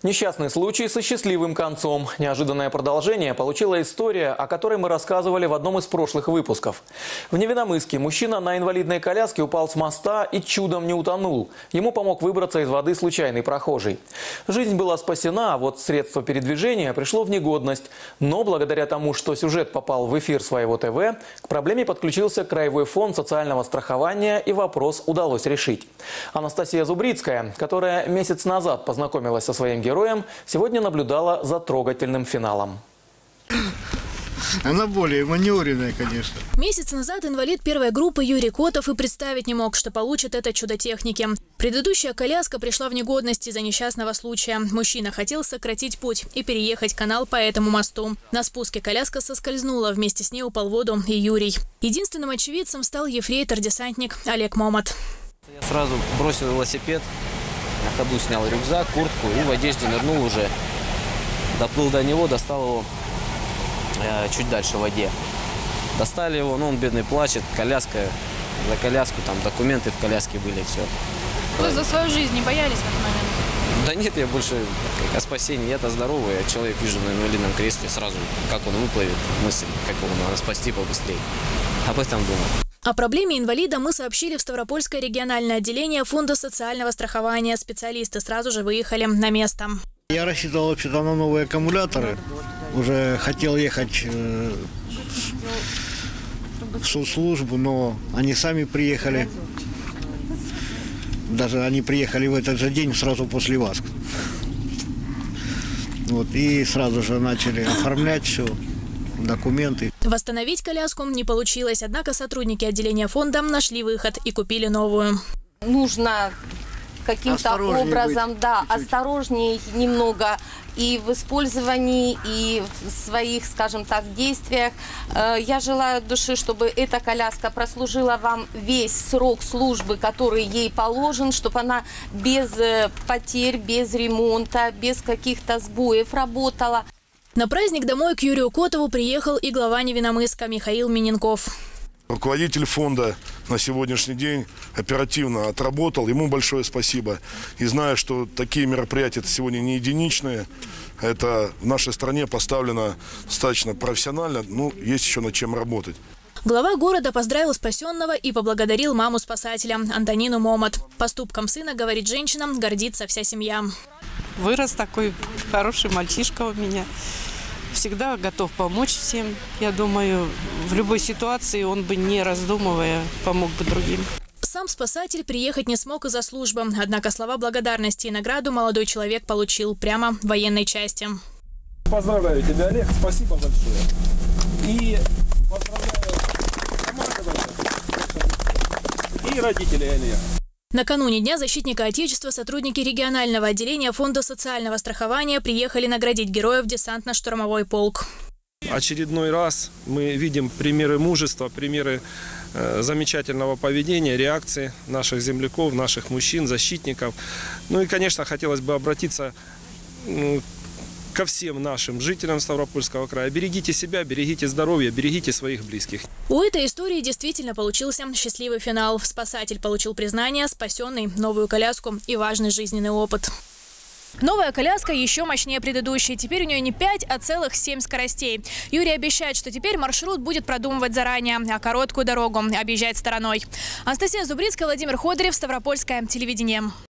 Несчастный случай со счастливым концом. Неожиданное продолжение получила история, о которой мы рассказывали в одном из прошлых выпусков. В Невиномысске мужчина на инвалидной коляске упал с моста и чудом не утонул. Ему помог выбраться из воды случайный прохожий. Жизнь была спасена, а вот средство передвижения пришло в негодность. Но благодаря тому, что сюжет попал в эфир своего ТВ, к проблеме подключился Краевой фонд социального страхования, и вопрос удалось решить. Анастасия Зубрицкая, которая месяц назад познакомилась со своим героем, сегодня наблюдала за трогательным финалом. Она более маневренная, конечно. Месяц назад инвалид первой группы Юрий Котов и представить не мог, что получит это чудо техники. Предыдущая коляска пришла в негодность из-за несчастного случая. Мужчина хотел сократить путь и переехать канал по этому мосту. На спуске коляска соскользнула, вместе с ней упал в воду и Юрий. Единственным очевидцем стал ефрейтор-десантник Олег Момат. Я сразу бросил велосипед, на ходу снял рюкзак, куртку и в одежде нырнул уже. Доплыл до него, достал его чуть дальше в воде. Достали его, он бедный плачет, коляска, за коляску, там документы в коляске были, все. Вы за свою жизнь не боялись в этот момент? Да нет, я больше о спасении. Я-то здоровый, я человек вижу на инвалидном кресле, сразу как он выплывет, мысль, как его надо спасти побыстрее. Об этом думал. О проблеме инвалида мы сообщили в Ставропольское региональное отделение Фонда социального страхования. Специалисты сразу же выехали на место. Я рассчитывал вообще-то на новые аккумуляторы. Уже хотел ехать в соцслужбу, но они сами приехали. Даже они приехали в этот же день, сразу после вас. Вот, и сразу же начали оформлять все, документы. Восстановить коляску не получилось, однако сотрудники отделения фонда нашли выход и купили новую. Нужно каким-то образом, осторожнее немного и в использовании, и в своих, скажем так, действиях. Я желаю от души, чтобы эта коляска прослужила вам весь срок службы, который ей положен, чтобы она без потерь, без ремонта, без каких-то сбоев работала. На праздник домой к Юрию Котову приехал и глава Невиномысска Михаил Миненков. Руководитель фонда на сегодняшний день оперативно отработал. Ему большое спасибо. И зная, что такие мероприятия сегодня не единичные, это в нашей стране поставлено достаточно профессионально, есть еще над чем работать. Глава города поздравил спасенного и поблагодарил маму спасателя Антонину Момат. Поступком сына, говорит женщина, гордится вся семья. Вырос такой хороший мальчишка у меня. Всегда готов помочь всем. Я думаю, в любой ситуации он бы, не раздумывая, помог бы другим. Сам спасатель приехать не смог из-за службы. Однако слова благодарности и награду молодой человек получил прямо в военной части. Поздравляю тебя, Олег. Спасибо большое. И поздравляю команду и родителей Олега. Накануне Дня защитника Отечества сотрудники регионального отделения Фонда социального страхования приехали наградить героев десантно-штурмовой полк. Очередной раз мы видим примеры мужества, примеры замечательного поведения, реакции наших земляков, наших мужчин, защитников. И, конечно, хотелось бы обратиться ко всем нашим жителям Ставропольского края. Берегите себя, берегите здоровье, берегите своих близких. У этой истории действительно получился счастливый финал. Спасатель получил признание, спасенный, новую коляску и важный жизненный опыт. Новая коляска еще мощнее предыдущей. Теперь у нее не 5, а целых 7 скоростей. Юрий обещает, что теперь маршрут будет продумывать заранее, а короткую дорогу объезжать стороной. Анастасия Зубрицкая, Владимир Ходырев, Ставропольское телевидение.